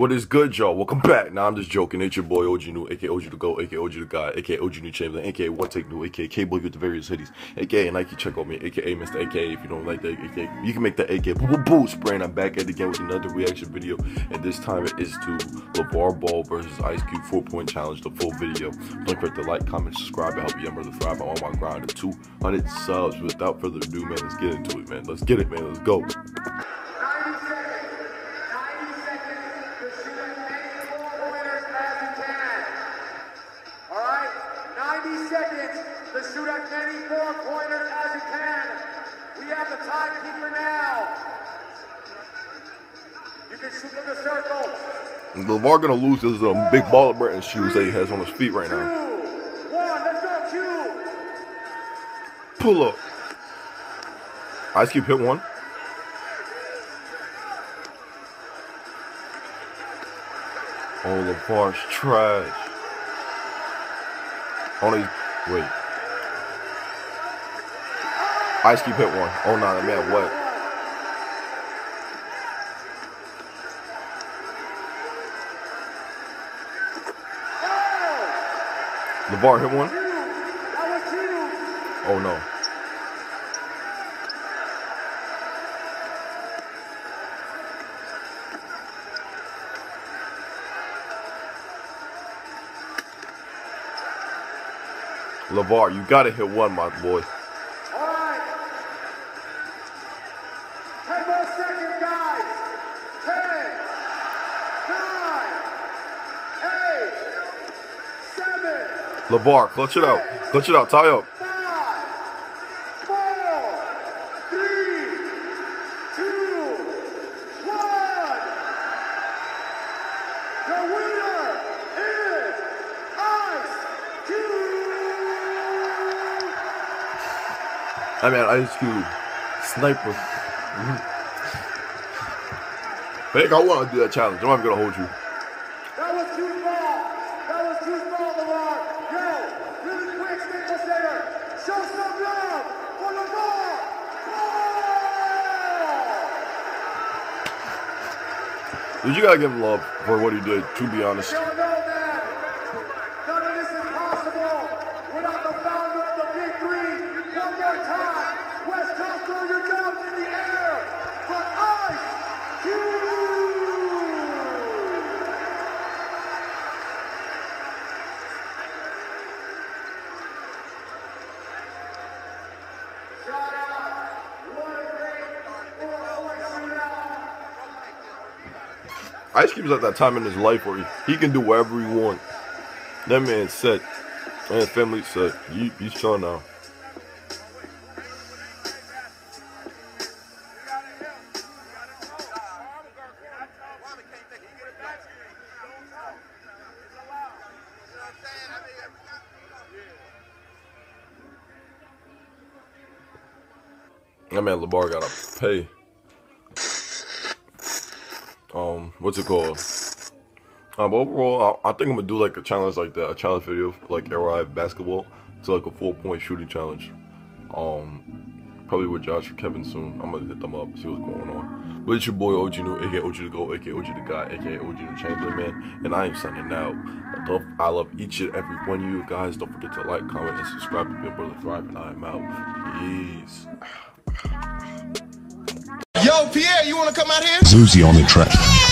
What is good, y'all? Welcome back. Nah, I'm just joking. It's your boy OG New, aka OG the GOAT, aka OG the God, aka OG New Chamberlain, aka One Take New, aka K-Boy with the various hoodies, aka Nike check on me, aka Mr. AKA. If you don't like that, aka you can make that AKA boo spray. And I'm back at it again with another reaction video, and this time it is to Lavar Ball versus Ice Cube 4-point challenge, the full video. Don't forget to like, comment, subscribe, and help me brother thrive on my grind to 200 subs. Without further ado, man, let's get into it, man. Let's get it, man. Let's go. To shoot as many 4-pointers as you can. We have the timekeeper now. You can shoot from the circle. Lavar gonna lose his big baller Breton shoes that he has on his feet right now. 2, 1, let's go, Q. Pull up. Ice Cube hit one. Oh, Lavar's trash. Only wait. Ice Cube hit one. Oh, nah, man, what? Lavar hit one. Oh, no. Lavar, you gotta hit one, my boy. Lavar, clutch it out. Clutch it out. Tie up. 5, 4, 3, 2, 1. The winner is Ice Cube. I mean, Ice Cube. Sniper. Hey, I want to do that challenge. I'm not gonna hold you. That was too small. That was too small, Lavar. Yo, really quick, Staples Center. Show some love for Lavar. Dude, you gotta give him love for what he did, to be honest. You know that none of this is possible without the founder of the Big Three. One more time. West Coast, throw your jobs in the air for Ice Cube. Ice Cube's at that time in his life where he can do whatever he wants. That man's set. And his family's set. He's chilling now. That man Lavar gotta pay. What's it called? But overall, I think I'm gonna do like a challenge like that, a challenge video like Air basketball. It's like a 4-point shooting challenge. Probably with Josh or Kevin soon. I'm gonna hit them up, see what's going on. But it's your boy OG New, aka OG the GOAT, aka OG the God, aka OG the Chamberlain, man. And I am signing out. I love each and every one of you guys. Don't forget to like, comment, and subscribe to Big Brother Thrive. And I am out. Peace. Yo, Pierre, you wanna come out here? Zuzi on the track.